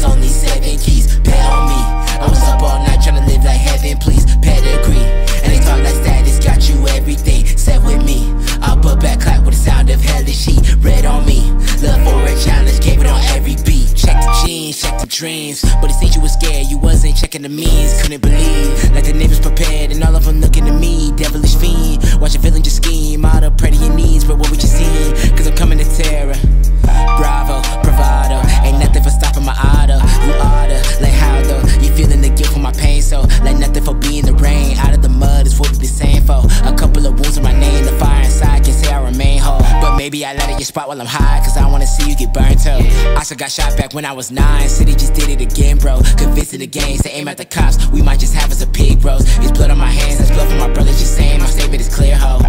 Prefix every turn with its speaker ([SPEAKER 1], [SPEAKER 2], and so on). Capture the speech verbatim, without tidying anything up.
[SPEAKER 1] only seven keys. Pay on me, I was up all night tryna live like heaven, please. Pedigree, and they talk like status, got you everything. Set with me, I'll put back clap with the sound of hellish heat. Red on me, love for a challenge, gave it on every beat. Check the jeans, check the dreams, but it seems you was scared, you wasn't checking the means. Couldn't believe, like the neighbors prepared, and all of them looking at me. Devilish fiend, watch a villain just scheme. Out of pray to your knees, but what would you see? Cause I'm coming to terror. Bravo, bravado, ain't nothing for stopping my auto. You oughta, like how though? You feeling the guilt for my pain, so like nothing for being the rain. Out of the mud is what we be saying for. A couple of wounds in my name, the fire inside can say I remain whole. But maybe I light at your spot while I'm high, cause I wanna see you get burnt up. I still got shot back when I was nine, city just did it again, bro. Convinced of the game, say aim at the cops, we might just have us a pig, bros. It's blood on my hands, that's blood for my brothers, just saying my statement is clear, ho.